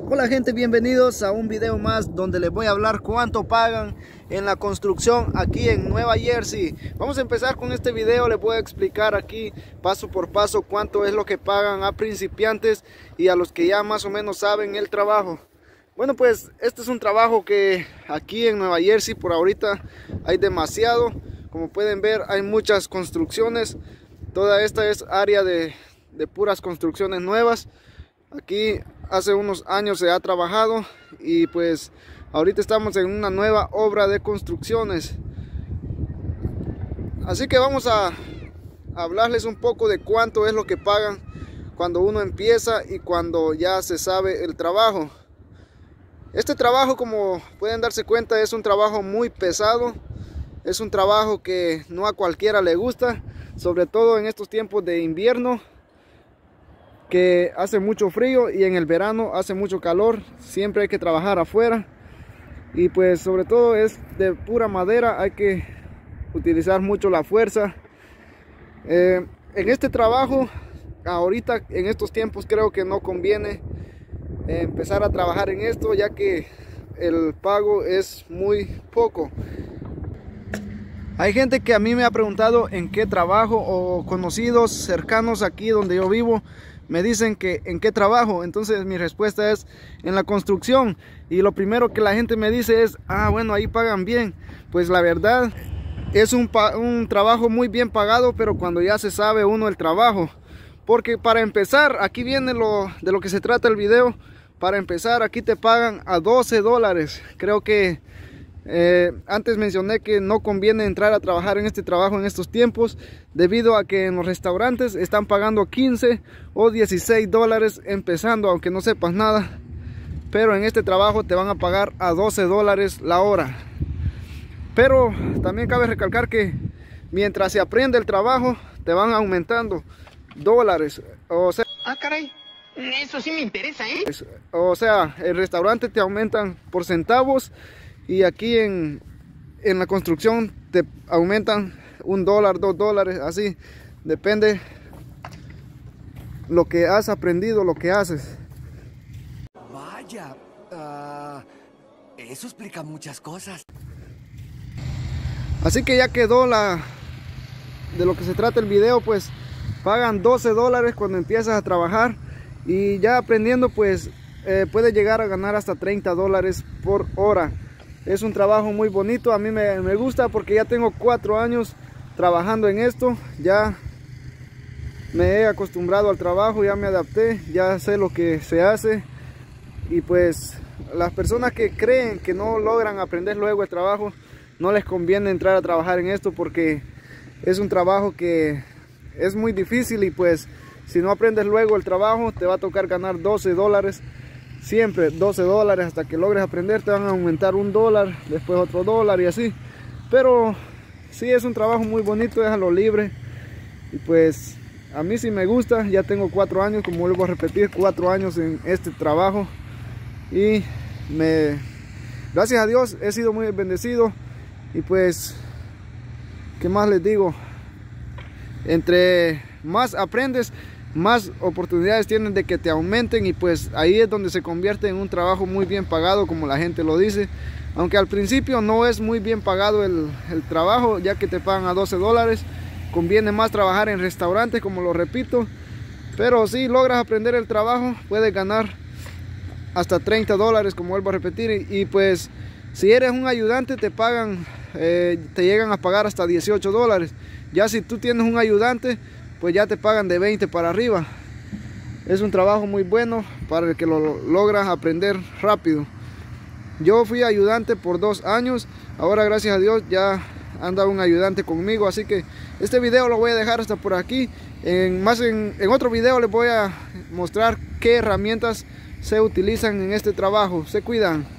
Hola gente, bienvenidos a un video más donde les voy a hablar cuánto pagan en la construcción aquí en Nueva Jersey. Vamos a empezar con este video, les voy a explicar aquí paso por paso cuánto es lo que pagan a principiantes y a los que ya más o menos saben el trabajo. Bueno, pues este es un trabajo que aquí en Nueva Jersey por ahorita hay demasiado. Como pueden ver, hay muchas construcciones. Toda esta es área de puras construcciones nuevas. Aquí hace unos años se ha trabajado y pues ahorita estamos en una nueva obra de construcciones. Así que vamos a hablarles un poco de cuánto es lo que pagan cuando uno empieza y cuando ya se sabe el trabajo. Este trabajo, como pueden darse cuenta, es un trabajo muy pesado. Es un trabajo que no a cualquiera le gusta, sobre todo en estos tiempos de invierno, que hace mucho frío, y en el verano hace mucho calor. Siempre hay que trabajar afuera y pues sobre todo es de pura madera, hay que utilizar mucho la fuerza. En este trabajo ahorita en estos tiempos creo que no conviene empezar a trabajar en esto, ya que el pago es muy poco. Hay gente que a mí me ha preguntado en qué trabajo, o conocidos cercanos aquí donde yo vivo me dicen que en qué trabajo. Entonces mi respuesta es en la construcción, y lo primero que la gente me dice es: ah, bueno, ahí pagan bien. Pues la verdad es un trabajo muy bien pagado, pero cuando ya se sabe uno el trabajo. Porque para empezar, aquí viene de lo que se trata el video. Para empezar, aquí te pagan a $12. Creo que antes mencioné que no conviene entrar a trabajar en este trabajo en estos tiempos, debido a que en los restaurantes están pagando 15 o 16 dólares empezando, aunque no sepas nada. Pero en este trabajo te van a pagar a $12 la hora. Pero también cabe recalcar que mientras se aprende el trabajo te van aumentando dólares. O sea, ah, caray, eso sí me interesa, o sea, el restaurante te aumentan por centavos, y aquí en la construcción te aumentan $1, $2, así. Depende lo que has aprendido, lo que haces. Vaya, eso explica muchas cosas. Así que ya quedó de lo que se trata el video. Pues pagan $12 cuando empiezas a trabajar, y ya aprendiendo pues puedes llegar a ganar hasta $30 por hora. Es un trabajo muy bonito, a mí me gusta porque ya tengo 4 años trabajando en esto. Ya me he acostumbrado al trabajo, ya me adapté, ya sé lo que se hace. Y pues las personas que creen que no logran aprender luego el trabajo, no les conviene entrar a trabajar en esto, porque es un trabajo que es muy difícil, y pues si no aprendes luego el trabajo te va a tocar ganar $12. Siempre $12 hasta que logres aprender. Te van a aumentar $1, después otro $1 y así. Pero sí, es un trabajo muy bonito, es a lo libre. Y pues a mí sí me gusta. Ya tengo 4 años, como vuelvo a repetir, 4 años en este trabajo. Y gracias a Dios he sido muy bendecido. Y pues, ¿qué más les digo? Entre más aprendes, más oportunidades tienen de que te aumenten, y pues ahí es donde se convierte en un trabajo muy bien pagado, como la gente lo dice. Aunque al principio no es muy bien pagado el trabajo, ya que te pagan a $12. Conviene más trabajar en restaurantes, como lo repito. Pero si logras aprender el trabajo, puedes ganar hasta $30, como vuelvo a repetir. Y pues si eres un ayudante te pagan, te llegan a pagar hasta $18. Ya si tú tienes un ayudante, pues ya te pagan de 20 para arriba. Es un trabajo muy bueno para el que lo logras aprender rápido. Yo fui ayudante por 2 años. Ahora, gracias a Dios, ya anda un ayudante conmigo. Así que este video lo voy a dejar hasta por aquí. En otro video les voy a mostrar qué herramientas se utilizan en este trabajo. Se cuidan.